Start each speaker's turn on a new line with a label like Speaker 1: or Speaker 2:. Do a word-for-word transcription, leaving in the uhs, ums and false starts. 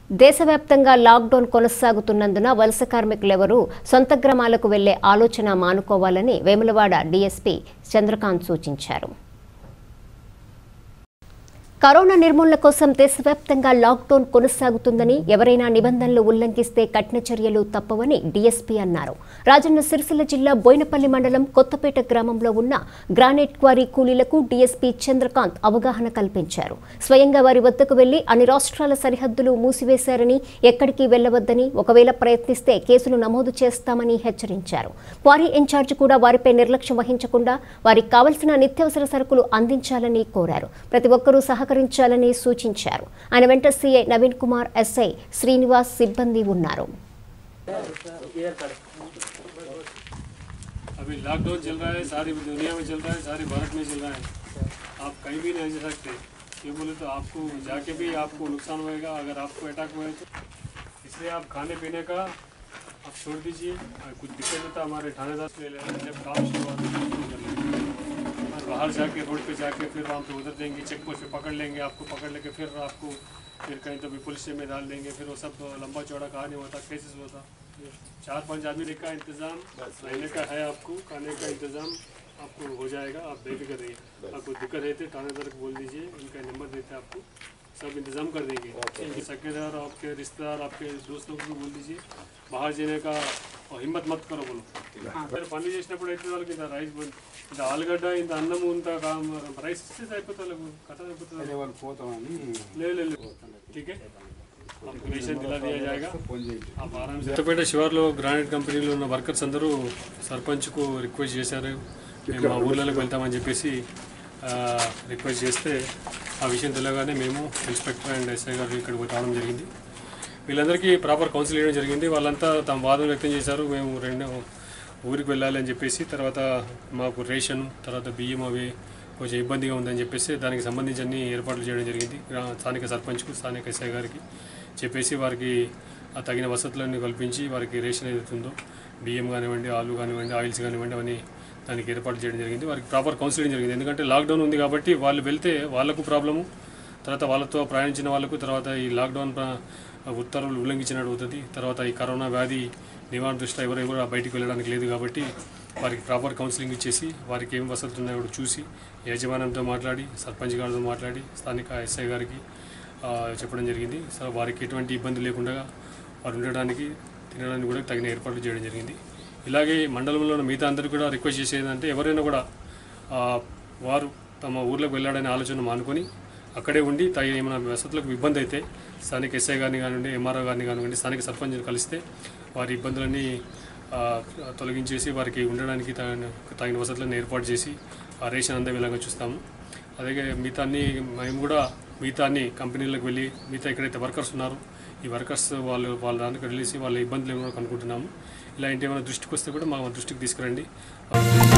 Speaker 1: దేశవ్యాప్తంగా లాక్డౌన్ కొనసాగుతున్నందున వలస కార్మికులెవరూ సొంత గ్రామాలకు వెళ్లే ఆలోచన మానుకోవాలని వేములవాడ డీఎస్పీ చంద్రకాంత్ సూచించారు. కరోనా నిర్మూలన కోసం దేశవ్యాప్తంగా లాక్డౌన్ కొనసాగుతుందని, ఎవరైనా నిబంధనలు ఉల్లంఘిస్తే కఠిన చర్యలు తప్పవని డీఎస్పీ అన్నారు. రాజన్న సిరిసిల్ల జిల్లా బోయినపల్లి మండలం కొత్తపేట గ్రామంలో ఉన్న గ్రానైట్ క్వారీ కూలీలకు డీఎస్పీ చంద్రకాంత్ అవగాహన కల్పించారు. స్వయంగా వారి వద్దకు వెళ్లి అన్ని రాష్ట్రాల సరిహద్దులు మూసివేశారని, ఎక్కడికి వెళ్లవద్దని, ఒకవేళ ప్రయత్నిస్తే కేసులు నమోదు చేస్తామని హెచ్చరించారు. క్వారీ ఇన్ఛార్జ్ కూడా వారిపై నిర్లక్ష్యం వహించకుండా వారికి కావలసిన నిత్యావసర సరుకులు అందించాలని కోరారు. ప్రతి ఒక్కరూ సహకరించాలని సూచించారు. ఆయన వెంట సీఐ నవీన్ కుమార్, ఎస్ఐ శ్రీనివాస్ సిబ్బంది ఉన్నారు.
Speaker 2: अभी लॉकडाउन चल रहा है, सारी दुनिया में चल रहा है, सारी भारत में चल रहा है. आप कहीं भी नहीं जा सकते. ये बोले तो आपको जाके भी आपको नुकसान होएगा अगर आपको अटैक हुआ है तो. इसलिए आप खाने पीने का आप छोड़ दीजिए. कुछ दिक्कत होता हमारे थानेदार ले लें, जब काम शुरुआत कर लेंगे. और बाहर जाके रोड पे जाके फिर वहाँ पे उधर देंगे, चेक पोस्ट पे पकड़ लेंगे, आपको पकड़ लेके फिर आपको फिर कहीं तो भी पुलिस में डाल देंगे. फिर वो सब लंबा चौड़ा कहानी होता, केसेस होता. चार पांच आदमी का इंतज़ाम रहने का है, आपको खाने का इंतज़ाम आपको हो जाएगा. आप बेफिक्र रहिए. आपको दिक्कत है तो थानेदार को बोल दीजिए, उनका नंबर देते हैं आपको, सब इंतज़ाम कर देंगे. सकेदार, आपके रिश्तेदार, आपके दोस्तों को भी बोल दीजिए. बाहर जाने का और हिम्मत मत करो बोलो. फिर पानी చేసినప్పుడు అయితే వాళ్ళకి ఇంత రైస్ ఇంత ఆలుగడ్డ ఇంత అన్నము ఇంత రైస్ ఇస్తే అయిపోతుంది, కథ అయిపోతుంది. లేదు ठीक है, आपको रेशन दिला दिया जाएगा. आप आराम से. కొత్తపేట శివార్లో గ్రానైట్ కంపెనీలో ఉన్న వర్కర్స్ అందరూ సర్పంచ్కు రిక్వెస్ట్ చేశారు, మేము మా ఊర్లలోకి వెళ్తామని చెప్పేసి రిక్వెస్ట్ చేస్తే ఆ విషయం తెలియగానే మేము ఇన్స్పెక్టర్ అండ్ ఎస్ఐ గారు ఇక్కడికి రావడం జరిగింది. వీళ్ళందరికీ ప్రాపర్ కౌన్సిల్ చేయడం జరిగింది. వాళ్ళంతా తమ వాదన వ్యక్తం చేశారు, మేము రెండు ఊరికి వెళ్ళాలి అని చెప్పేసి. తర్వాత మాకు రేషన్, తర్వాత బియ్యం అవి కొంచెం ఇబ్బందిగా ఉందని చెప్పేసి దానికి సంబంధించి అన్ని ఏర్పాట్లు చేయడం జరిగింది. స్థానిక సర్పంచ్కు, స్థానిక ఎస్ఐ గారికి చెప్పేసి వారికి ఆ తగిన వసతులన్నీ కల్పించి వారికి రేషన్ ఏదైతుందో బియ్యం కానివ్వండి, ఆలు కానివ్వండి, ఆయిల్స్ కానివ్వండి, అవన్నీ దానికి ఏర్పాటు చేయడం జరిగింది. వారికి ప్రాపర్ కౌన్సిలింగ్ జరిగింది. ఎందుకంటే లాక్డౌన్ ఉంది కాబట్టి వాళ్ళు వెళ్తే వాళ్ళకు ప్రాబ్లము, తర్వాత వాళ్ళతో ప్రయాణించిన వాళ్ళకు, తర్వాత ఈ లాక్డౌన్ ఉత్తర్వులు ఉల్లంఘించినట్టు అవుతుంది. తర్వాత ఈ కరోనా వ్యాధి నివారణ దృష్ట్యా ఎవరెవరు బయటికి వెళ్ళడానికి లేదు కాబట్టి వారికి ప్రాపర్ కౌన్సిలింగ్ ఇచ్చేసి వారికి ఏం వసతులు ఉన్నాయో చూసి యాజమాన్యంతో మాట్లాడి, సర్పంచ్ గారితో మాట్లాడి, స్థానిక ఎస్ఐ గారికి చెప్పడం జరిగింది. సో వారికి ఎటువంటి ఇబ్బంది లేకుండా వారు ఉండడానికి, తినడానికి కూడా తగిన ఏర్పాట్లు చేయడం జరిగింది. ఇలాగే మండలంలో ఉన్న మిగతా అందరికీ కూడా రిక్వెస్ట్ చేసేదంటే ఎవరైనా కూడా వారు తమ ఊర్లోకి వెళ్ళాడనే ఆలోచన మానుకొని అక్కడే ఉండి తగిన ఏమైనా వసతులకు ఇబ్బంది అయితే స్థానిక ఎస్ఐ గారిని కానివ్వండి, ఎంఆర్ఓ గారిని కానివ్వండి, స్థానిక సర్పంచ్ని కలిస్తే వారి ఇబ్బందులన్నీ తొలగించేసి వారికి ఉండడానికి తగిన తగిన వసతులను ఏర్పాటు చేసి ఆ రేషన్ అందే విధంగా చూస్తాము. అలాగే మిగతా అన్ని మేము కూడా మిగతా అన్ని కంపెనీలకు వెళ్ళి మిగతా ఎక్కడైతే వర్కర్స్ ఉన్నారో ఈ వర్కర్స్ వాళ్ళు వాళ్ళ దానికి వెళ్ళేసి వాళ్ళ ఇబ్బందులు ఏమైనా కనుక్కుంటున్నాము. ఇలాంటి ఏమైనా దృష్టికి వస్తే కూడా మా దృష్టికి తీసుకురండి.